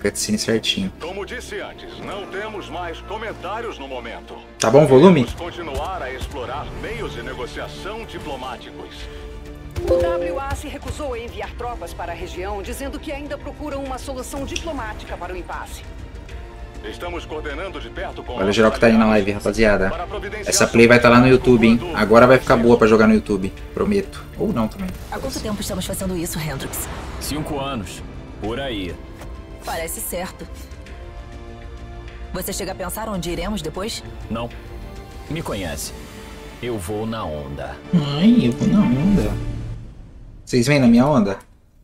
cutscene certinho. Como disse antes, não temos mais comentários no momento. Tá bom o volume? Vamos continuar a explorar meios de negociação diplomáticos. O WA se recusou a enviar tropas para a região, dizendo que ainda procuram uma solução diplomática para o impasse. Estamos coordenando de perto com... Olha o geral que tá aí na live, rapaziada. Essa play vai estar lá no YouTube, hein? Agora vai ficar boa pra jogar no YouTube. Prometo. Ou não também. Há quanto tempo estamos fazendo isso, Hendrix? 5 anos. Por aí. Parece certo. Você chega a pensar onde iremos depois? Não. Me conhece. Eu vou na onda. Ai, eu vou na onda. Vocês vêm na minha onda?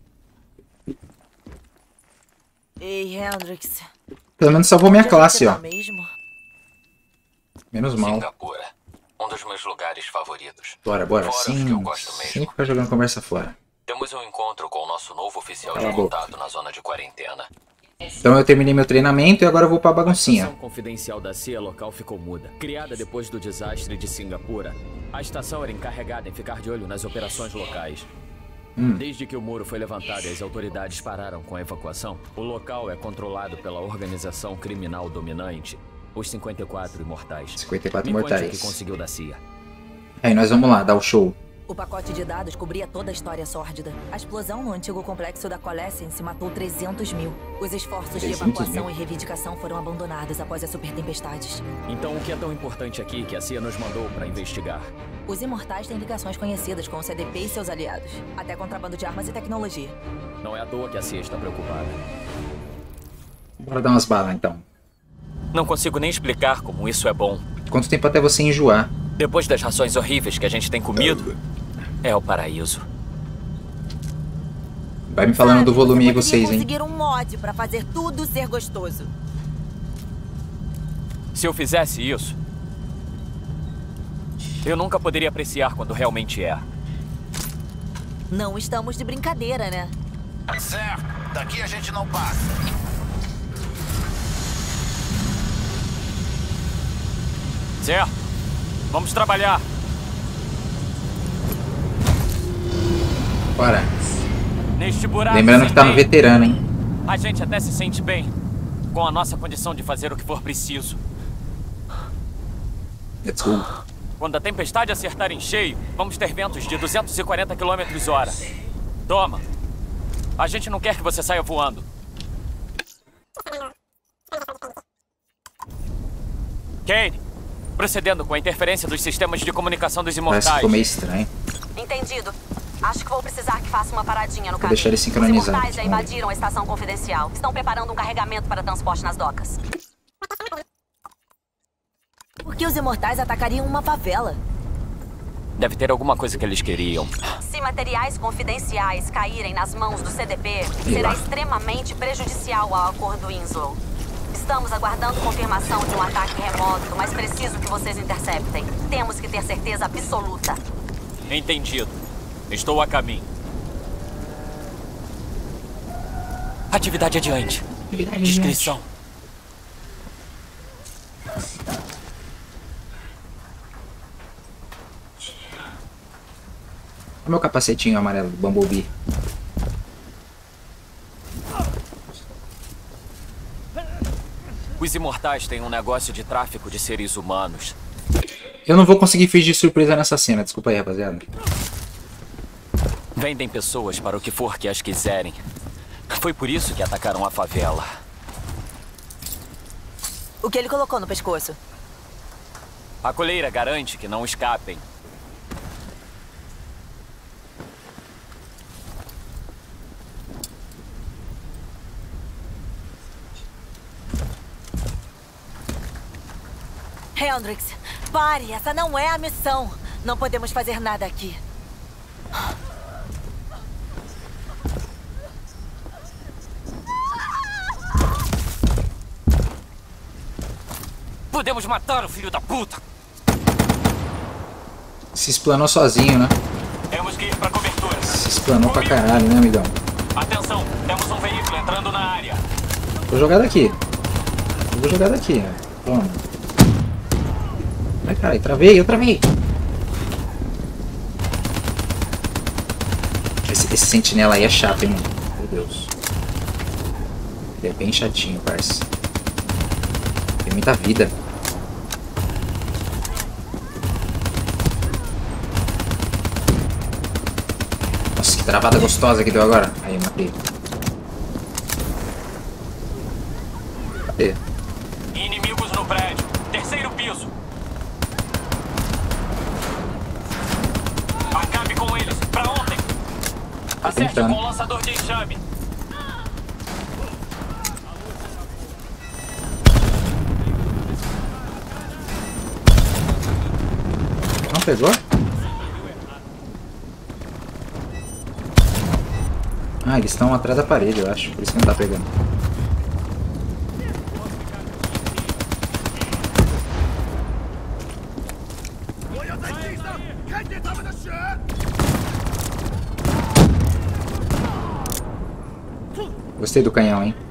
Ei, Hendrix. Pelo menos salvou minha classe, ó. Mesmo? Menos mal. Singapura, um dos meus lugares favoritos. Bora, bora. Fora os Sim. que eu gosto mesmo. Sem ficar jogando conversa fora. Temos um encontro com o nosso novo oficial Cala de a boca. contato na zona de quarentena. Então eu terminei meu treinamento e agora eu vou pra A baguncinha. estação confidencial da CIA local ficou muda. Criada depois do desastre de Singapura, a estação era encarregada em ficar de olho nas operações locais. Desde que o muro foi levantado e as autoridades pararam com a evacuação, o local é controlado pela organização criminal dominante, os 54 Imortais. 54 Me conte o Imortais. que conseguiu da CIA. Aí nós vamos lá, dar o show. O pacote de dados cobria toda a história sórdida. A explosão no antigo complexo da Coalescence matou 300 mil. Os esforços de 300 evacuação mil. e reivindicação foram abandonados após as supertempestades. Então o que é tão importante aqui que a CIA nos mandou para investigar? Os Imortais têm ligações conhecidas com o CDP e seus aliados. Até contrabando de armas e tecnologia. Não é à toa que a CIA está preocupada. Bora dar umas balas então. Não consigo nem explicar como isso é bom. Quanto tempo até você enjoar? Depois das rações horríveis que a gente tem comido, é o paraíso. Vai me falando do volume aí Você poderia vocês, hein? conseguir um mod pra fazer tudo ser gostoso. Se eu fizesse isso, eu nunca poderia apreciar quando realmente é. Não estamos de brincadeira, né? Certo, daqui a gente não passa. Certo? Vamos trabalhar. Bora. Neste buraco Lembrando sem que tá no fim, veterano, hein? a gente até se sente bem com a nossa condição de fazer o que for preciso. Let's go. Quando a tempestade acertar em cheio, vamos ter ventos de 240 km/h. Toma. A gente não quer que você saia voando. Kane, procedendo com a interferência dos sistemas de comunicação dos Parece que Imortais. ficou meio estranho. Entendido. Acho que vou precisar que faça uma paradinha no Vou deixar ele sincronizado. Os Imortais já invadiram a estação confidencial. Estão preparando um carregamento para transporte nas docas. Por que os Imortais atacariam uma favela? Deve ter alguma coisa que eles queriam. Se materiais confidenciais caírem nas mãos do CDP, será extremamente prejudicial ao acordo Winslow. Estamos aguardando confirmação de um ataque remoto, mas preciso que vocês interceptem. Temos que ter certeza absoluta. Entendido. Estou a caminho. Atividade adiante. Descrição. Olha o meu capacetinho amarelo do Bumblebee. Os Imortais têm um negócio de tráfico de seres humanos. Eu não vou conseguir fingir surpresa nessa cena, desculpa aí, rapaziada. Vendem pessoas para o que for que as quiserem. Foi por isso que atacaram a favela. O que ele colocou no pescoço? A coleira garante que não escapem. Hendrix, pare! Essa não é a missão! Não podemos fazer nada aqui. Podemos matar o filho da puta! Se explanou sozinho, né? Temos que ir pra cobertura. Se explanou pra caralho, né, amigão? Atenção, temos um veículo entrando na área. Vou jogar daqui. Vou jogar daqui, né? Toma. Ai, caralho, travei, eu travei. Esse sentinela aí é chato, hein, mano? Meu Deus. Ele é bem chatinho, parça. Tem muita vida. Nossa, que travada gostosa que deu agora. Aí, matei. Cadê? Inimigos no prédio. Terceiro piso. Acabe com eles. Pra ontem. Tá Acerte tentando. com o lançador de enxame. Não pegou? Ah, eles estão atrás da parede, eu acho. Por isso que não tá pegando. Gostei do canhão, hein?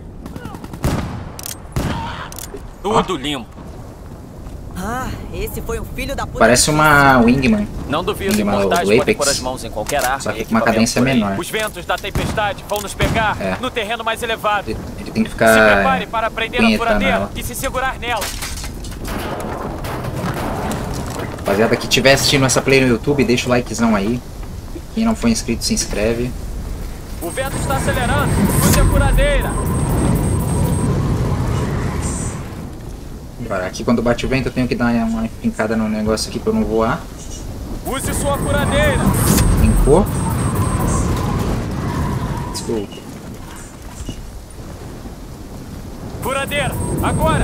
Tudo limpo. Ah, esse foi um filho da puta. Parece uma Wingman. Não duvido, Wingman imortais do podem pôr Apex. as mãos em qualquer arma. Só que e com uma equipamento cadência por aí. menor. Os ventos da tempestade vão nos pegar É. no terreno mais elevado. Ele tem que Se ficar prepare para prender a punhetando furadeira ela. e se segurar nela. Rapaziada, que estiver assistindo essa play no YouTube, deixa o likezão aí. Quem não for inscrito, se inscreve. O vento está acelerando. Use a furadeira. Agora, aqui quando bate o vento eu tenho que dar uma fincada no negócio aqui pra eu não voar. Use sua furadeira. Fincou. Let's go. Furadeira. Agora.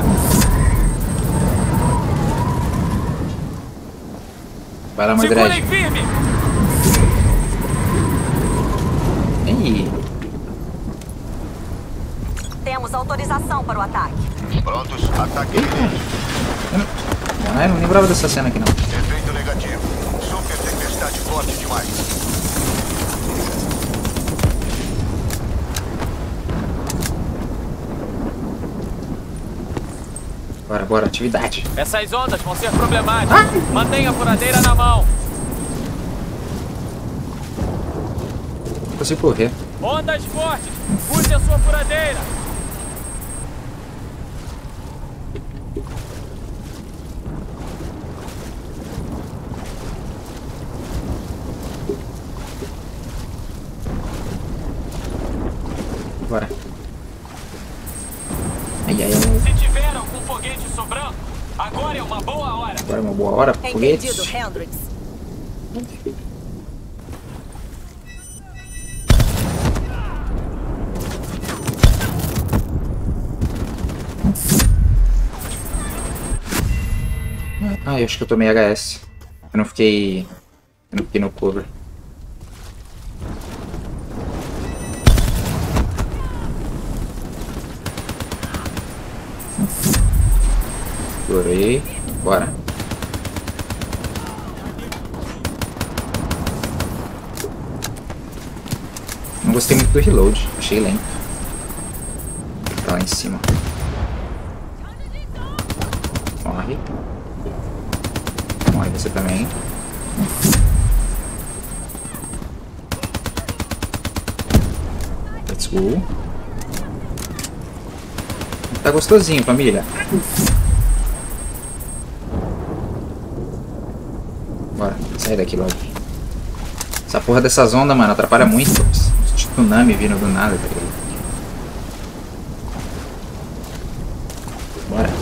Vai lá, Segurem Mordred. firme. Ih, Temos autorização para o ataque. Prontos, ataque iminente. eu não lembrava dessa cena aqui não. Efeito negativo. Super tempestade forte demais. Bora, bora, atividade. Essas ondas vão ser problemáticas. Mantenha a furadeira na mão. Não consigo correr. Ondas fortes. Use a sua furadeira. Bora. Ai, ai, ai. Se tiver algum foguete sobrando, agora é uma boa hora. Agora é uma boa hora pro foguete. Entendido, Hendrix. Ah, eu acho que eu tomei HS. Eu não fiquei no cover. Adorei. Bora. Não gostei muito do reload. Achei lento. Tá lá em cima. Morre. Morre você também. Let's go. Tá gostosinho, família. Bora, sai daqui logo. Essa porra dessas ondas, mano, atrapalha muito. Tsunami vindo do nada, tá ligado? Bora.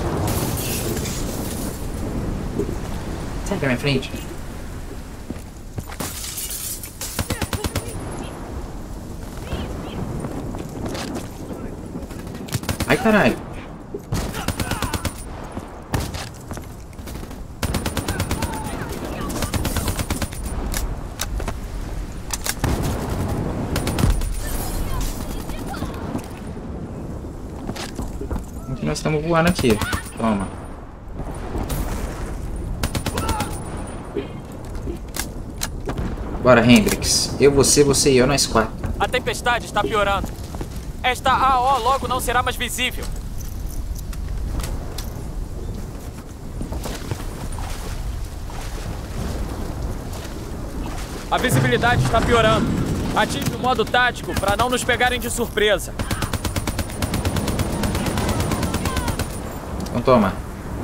Sai da minha frente. Ai, caralho. Nós estamos voando aqui. Toma. Bora, Hendrix. Eu, você e eu, nós quatro. A tempestade está piorando. Esta AO logo não será mais visível. A visibilidade está piorando. Ative o modo tático para não nos pegarem de surpresa. Então toma.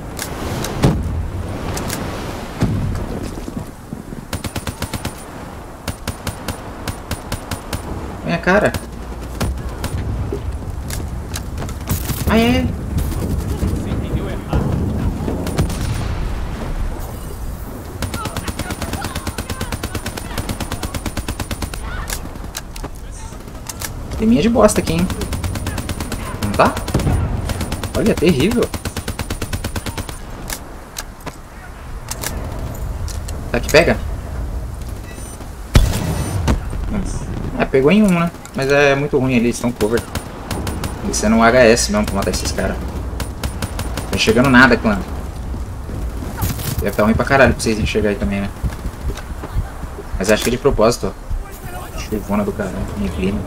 Minha cara. Ai, é. Você entendeu errado. Tem minha de bosta aqui, hein? Não tá? Olha, terrível. Tá que pega? Pegou em um, né? Mas é muito ruim ali, eles estão cover. Tem que ser no HS mesmo pra matar esses caras. Não tá chegando nada, clã. Deve estar ruim pra caralho pra vocês enxergar aí também, né? Mas acho que é de propósito, ó. Chuvona do caralho, neblina.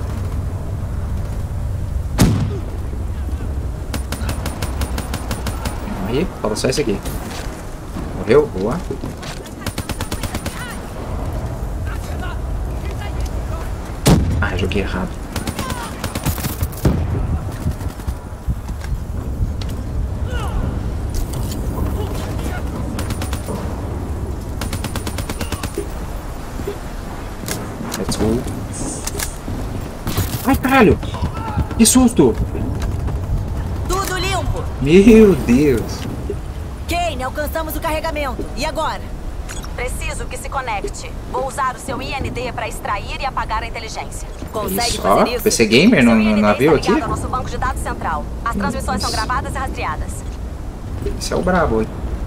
Aí, falta só esse aqui. Morreu? Boa. Ah, joguei errado. Let's go. Ai, caralho! Que susto! Tudo limpo! Meu Deus! Kane, alcançamos o carregamento. E agora? Preciso que se conecte. Vou usar o seu IND para extrair e apagar a inteligência. Consegue Isso, fazer ó, isso? PC Gamer no Seu IND navio está aqui? ligado ao nosso banco de dados central. As transmissões são gravadas e rastreadas. Esse é o brabo, hein?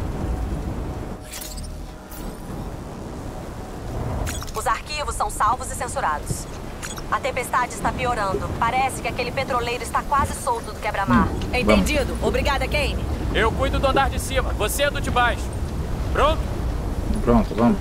Os arquivos são salvos e censurados. A tempestade está piorando. Parece que aquele petroleiro está quase solto do quebra-mar. Entendido. Obrigada, Kane. Eu cuido do andar de cima, você é do de baixo. Pronto? Pronto, vamos.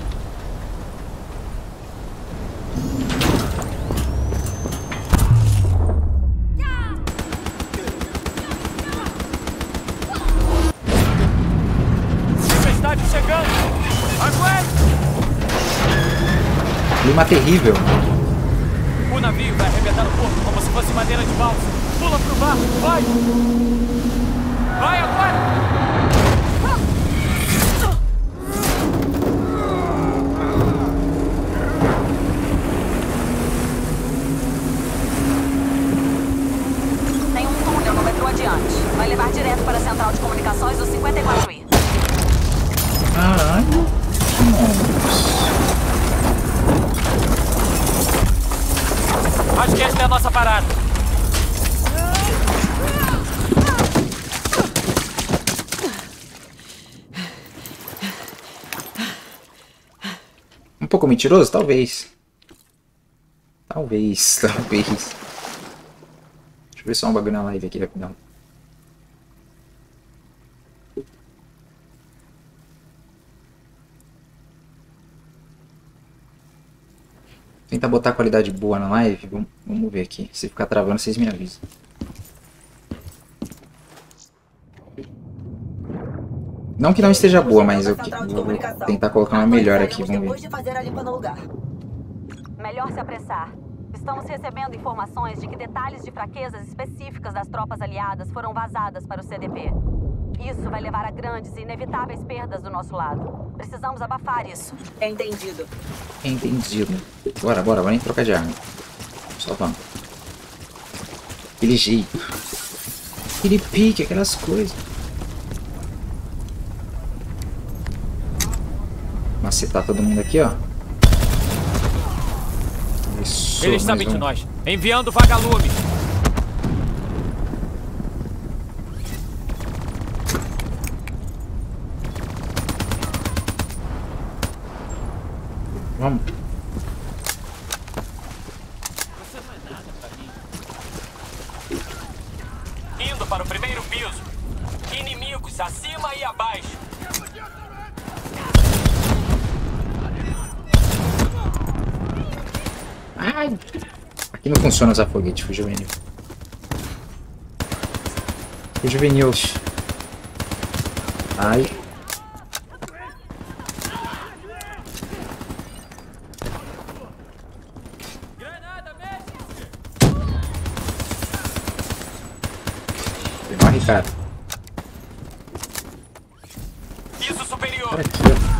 Tempestade chegando! Aguente! Clima terrível. O navio vai arrebentar no porto como se fosse madeira de balsa. Pula pro barco, vai! Vai agora! Tem um túnel no metrô adiante. Vai levar direto para a central de comunicações do 54i. Caralho. Acho que esta é a nossa parada. Um pouco mentiroso? Talvez. Talvez. Deixa eu ver só um bagulho na live aqui, rapidão. Tentar botar qualidade boa na live. Vamos ver aqui. Se ficar travando, vocês me avisam. Não que não esteja boa, mas eu vou tentar colocar uma melhor aqui. Vamos ver. Melhor se apressar. Estamos recebendo informações de que detalhes de fraquezas específicas das tropas aliadas foram vazadas para o CDP. Isso vai levar a grandes e inevitáveis perdas do nosso lado. Precisamos abafar isso. Entendido. Entendido. Bora nem trocar de arma. Só vamos. Aquele jeito. Aquele pique, aquelas coisas. Macetar todo mundo aqui, ó. Isso, Eles sabem de nós. Enviando vagalume. Vamos. Você não é nada pra mim. Indo para o primeiro piso. Inimigos acima e abaixo. Ai. Aqui não funciona usar foguete, fui juvenil. Fui juvenil. Ai. Morre, cara. Cara aqui, ó.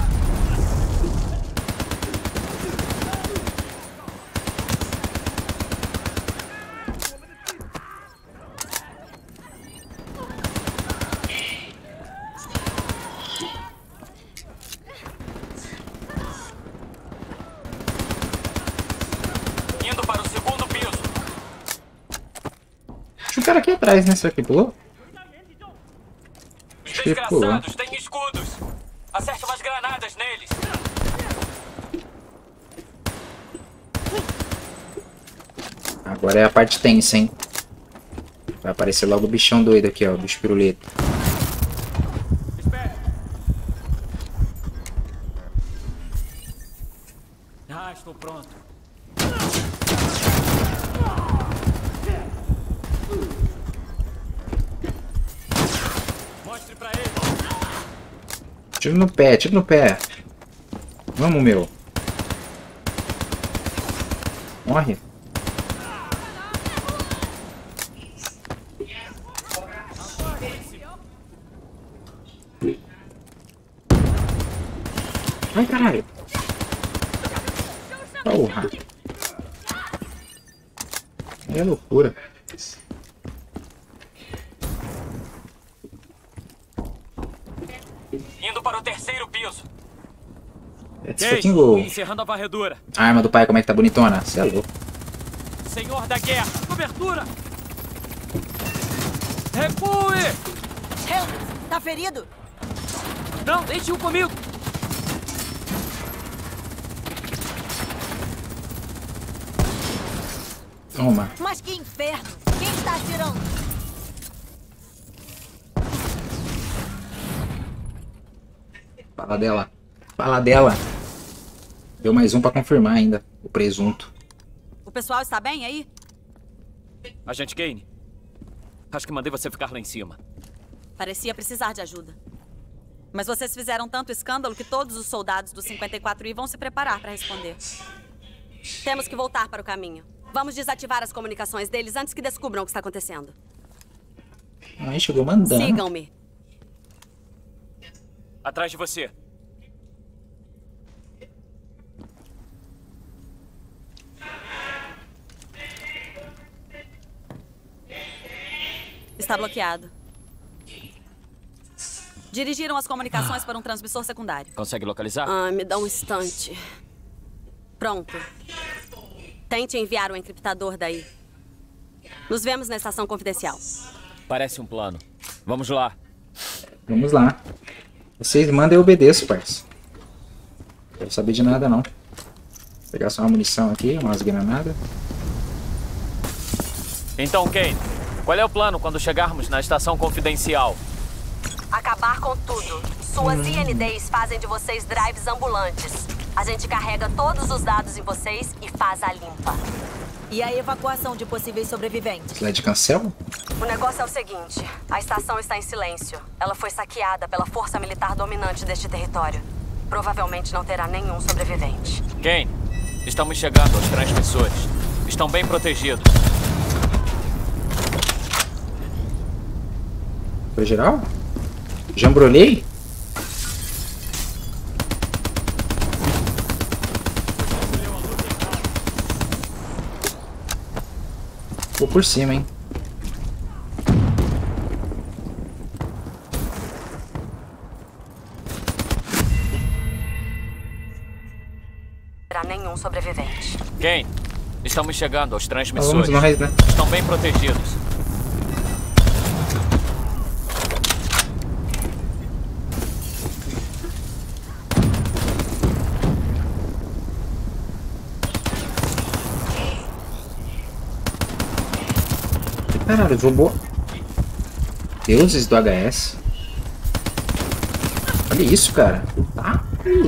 Indo para o segundo piso. Tinha um cara aqui atrás, né? Será que pulou? Os Acho que ele pulou. desgraçados têm escudos. Acerte umas granadas neles. Agora é a parte tensa, hein? Vai aparecer logo o bichão doido aqui, ó. O bicho pirulito. Ah, estou pronto. Mostre pra ele. Tiro no pé, tiro no pé. Vamos, meu. Morre. Ai, caralho. Porra. É loucura. Indo para o terceiro piso. Let's fucking go. Encerrando a varredura. A arma do pai, como é que tá bonitona? Você é louco. Senhor da guerra, cobertura! Recue! Helmut, tá ferido? Não, deixe-o comigo! Toma. Mas que inferno! Quem está atirando? Fala dela. Fala dela. Deu mais um pra confirmar ainda. O presunto. O pessoal está bem aí? Agente Kane, acho que mandei você ficar lá em cima. Parecia precisar de ajuda. Mas vocês fizeram tanto escândalo que todos os soldados do 54I vão se preparar para responder. Temos que voltar para o caminho. Vamos desativar as comunicações deles antes que descubram o que está acontecendo. Aí chegou mandando. Sigam-me. Atrás de você. Está bloqueado. Dirigiram as comunicações para um transmissor secundário. Consegue localizar? Me dá um instante. Pronto. Tente enviar o encriptador daí. Nos vemos na estação confidencial. Parece um plano. Vamos lá. Vamos lá. Vocês mandam e eu obedeço, parça. Não quero saber de nada, não. Vou pegar só uma munição aqui, umas granadas. Então, Kane, qual é o plano quando chegarmos na estação confidencial? Acabar com tudo. Suas INDs fazem de vocês drives ambulantes. A gente carrega todos os dados em vocês e faz a limpa. E a evacuação de possíveis sobreviventes? Slide cancel? O negócio é o seguinte. A estação está em silêncio. Ela foi saqueada pela força militar dominante deste território. Provavelmente não terá nenhum sobrevivente. Kane, estamos chegando aos transmissores. Estão bem protegidos. Foi geral? Jambrolhei? Vou por cima, hein? Não terá nenhum sobrevivente. Kane, estamos chegando aos Vamos transmissores. nós, né? Estão bem protegidos. Caralho, robô. Deuses do HS. Olha isso, cara. Tá?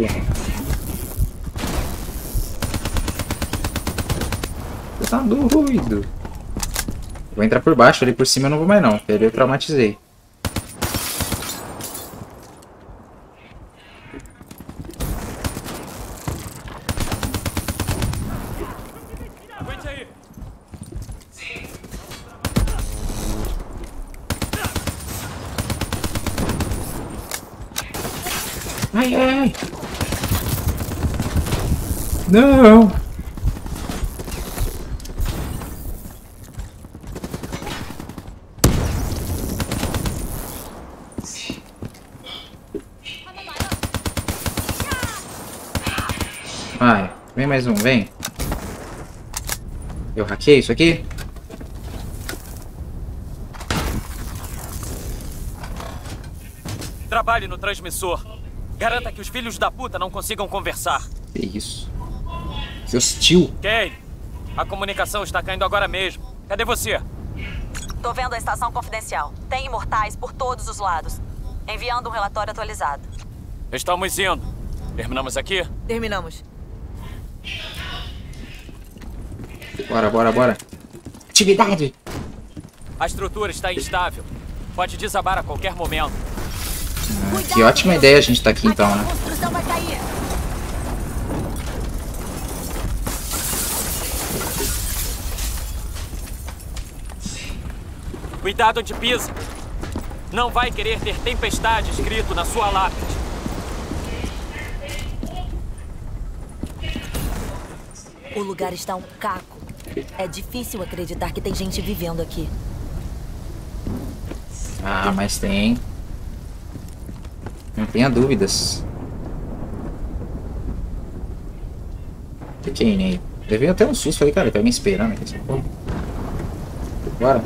Você tá doido. Vou entrar por baixo, ali por cima eu não vou mais não. Eu traumatizei. Aguente aí. Ai, ai, ai. Não. Vai, vem mais um, vem. Eu hackei isso aqui? Trabalhe no transmissor. Garanta que os filhos da puta não consigam conversar. Que isso? Que hostil. Kane, a comunicação está caindo agora mesmo. Cadê você? Tô vendo a estação confidencial. Tem imortais por todos os lados. Enviando um relatório atualizado. Estamos indo. Terminamos aqui? Terminamos. Bora, bora, bora. Atividade. A estrutura está instável. Pode desabar a qualquer momento. Que ótima ideia a gente tá aqui então, né? A construção vai cair. Cuidado onde pisa. Não vai querer ter tempestade escrito na sua lápide. O lugar está um caco. É difícil acreditar que tem gente vivendo aqui. Ah, mas tem. Não tenha dúvidas. Fiquei nem. Levei até um susto. Falei, cara, tem alguém esperando aqui. Essa porra. Bora.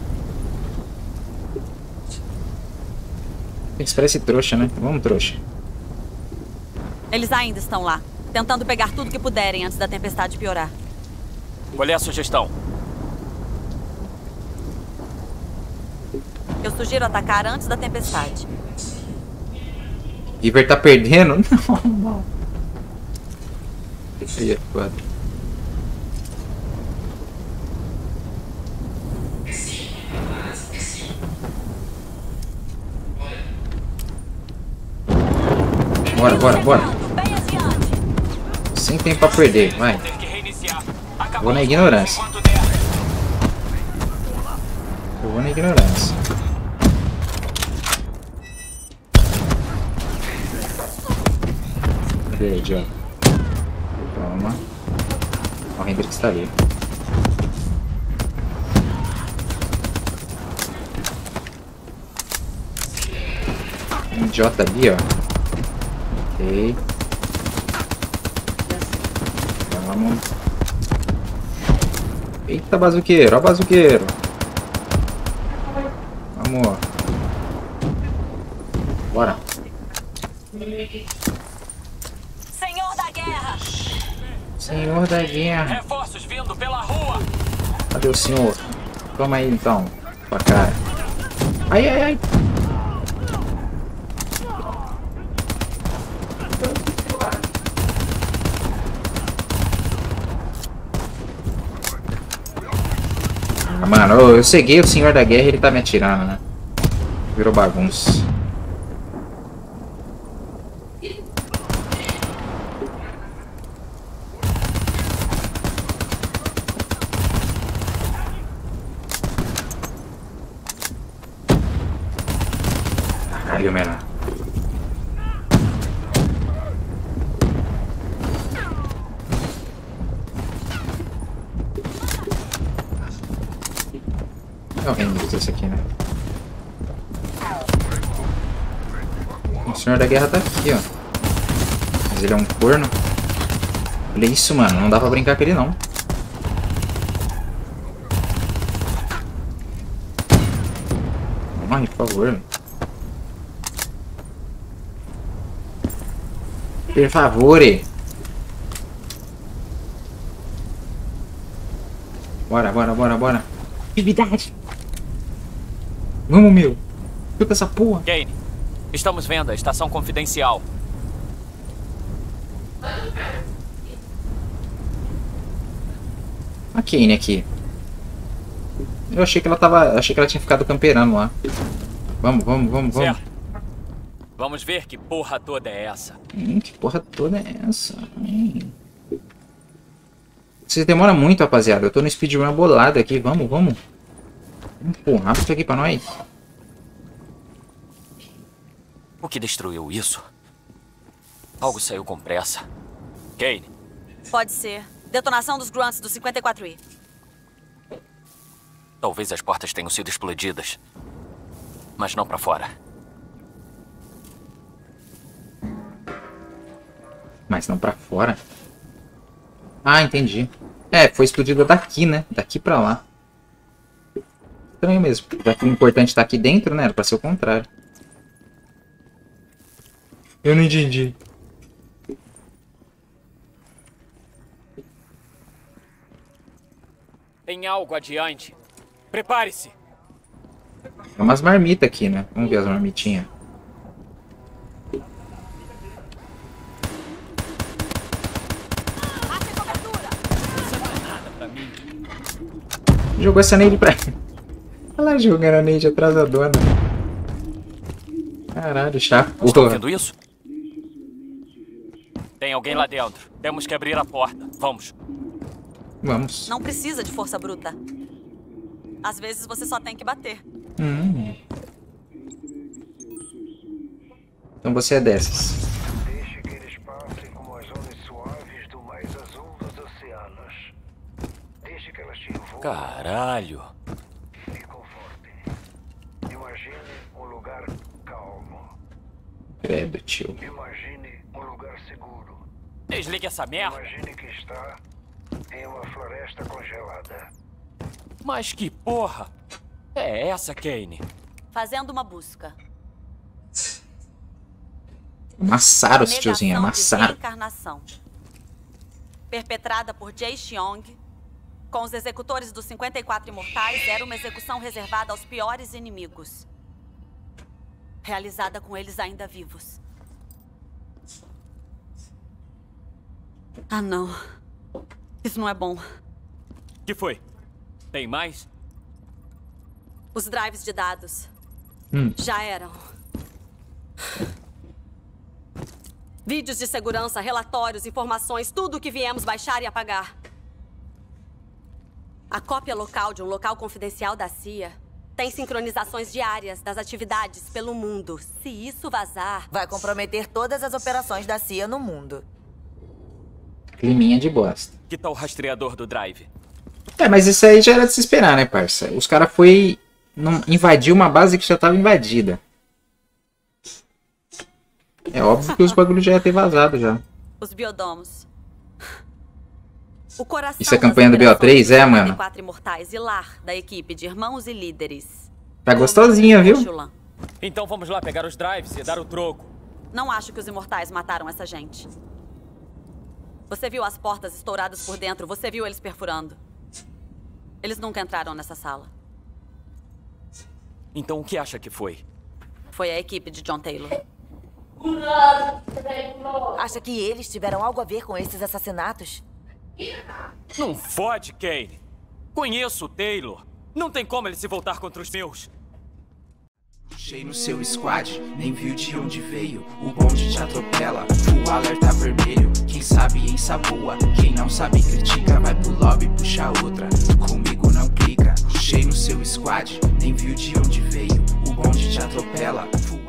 Isso parece trouxa, né? Vamos, trouxa. Eles ainda estão lá, tentando pegar tudo que puderem antes da tempestade piorar. Qual é a sugestão? Eu sugiro atacar antes da tempestade. Giver tá perdendo? Não. Aí é foda. Bora, bora, bora. Sem tempo pra perder, vai. Vou na ignorância. Eu vou na ignorância. Cadê, idiota? Toma. Ó, o Hendrix tá ali. Um idiota ali, ó. Ok. Vamos. Eita, bazuqueiro. Ó, bazuqueiro. Vamos. Bora. Senhor da guerra! Senhor da guerra. Reforços vindo pela rua. Cadê o senhor? Toma aí, então. Pra cara. Ai, ai, ai. Ah, mano, eu ceguei o senhor da guerra e ele tá me atirando, né? Virou bagunça. Caralho, mano. É horrendo esse aqui, né? O senhor da guerra tá aqui, ó. Mas ele é um corno. Olha isso, mano. Não dá pra brincar com ele, não. Morre, por favor. Por favor. Bora, bora, bora, bora. Atividade. Vamos, meu. Fica essa porra. Kane, estamos vendo a estação confidencial. A Kane aqui. Eu achei que ela tava. Achei que ela tinha ficado camperando lá. Vamos, vamos, vamos, vamos. Certo. Vamos ver que porra toda é essa. Que porra toda é essa? Vocês demoram muito, rapaziada. Eu tô no speedrun bolado aqui. Vamos, vamos. Vamos empurrar isso aqui pra nós. O que destruiu isso? Algo saiu com pressa. Kane. Pode ser. Detonação dos grunts do 54i. Talvez as portas tenham sido explodidas. Mas não pra fora. Mas não pra fora? Ah, entendi. É, foi explodida daqui, né? Daqui pra lá. Estranho mesmo. Já que o importante tá aqui dentro, né? Era pra ser o contrário. Eu não entendi. Tem algo adiante. Prepare-se. Tem umas marmitas aqui, né? Vamos ver as marmitinhas. Jogou essa nade pra... Olha lá jogando a nade atrasadona. Caralho, chato. Estão ouvindo isso? Tem alguém lá dentro. Temos que abrir a porta. Vamos. Vamos. Não precisa de força bruta. Às vezes você só tem que bater. Então você é dessas. Deixe que eles passem como as ondas suaves do mais azul dos oceanos. Deixe que elas te envolvam. Caralho. Se confortem. Imagine um lugar calmo. Credo, tio. Imagine um lugar seguro. Desligue essa merda. Imagine que está em uma floresta congelada. Mas que porra é essa, Kane? Fazendo uma busca. Amassaram os tiozinhos, Negação de amassaram. reencarnação. Perpetrada por Jae Cheong, com os executores dos 54 imortais, era uma execução reservada aos piores inimigos. Realizada com eles ainda vivos. Ah, não. Isso não é bom. Que foi? Tem mais? Os drives de dados já eram. Vídeos de segurança, relatórios, informações, tudo o que viemos baixar e apagar. A cópia local de um local confidencial da CIA tem sincronizações diárias das atividades pelo mundo. Se isso vazar... Vai comprometer todas as operações da CIA no mundo. Climinha de bosta. Que tal o rastreador do drive? É, mas isso aí já era de se esperar, né, parça? Os caras foi invadir uma base que já tava invadida. É óbvio que os bagulhos já ia ter vazado já. Os biodomos. O coração Isso é campanha do BO3, é, mano? 4 imortais e lar da equipe de irmãos e líderes. Tá gostosinha, viu? Xulan. Então vamos lá pegar os drives e dar o troco. Não acho que os imortais mataram essa gente. Você viu as portas estouradas por dentro, você viu eles perfurando. Eles nunca entraram nessa sala. Então o que acha que foi? Foi a equipe de John Taylor. Acha que eles tiveram algo a ver com esses assassinatos? Não fode, Kane. Conheço o Taylor. Não tem como ele se voltar contra os meus. Puxei no seu squad, nem viu de onde veio. O bonde te atropela, o alerta vermelho. Quem sabe ensaboa, quem não sabe critica. Vai pro lobby, puxa outra, comigo não clica. Puxei no seu squad, nem viu de onde veio. O bonde te atropela,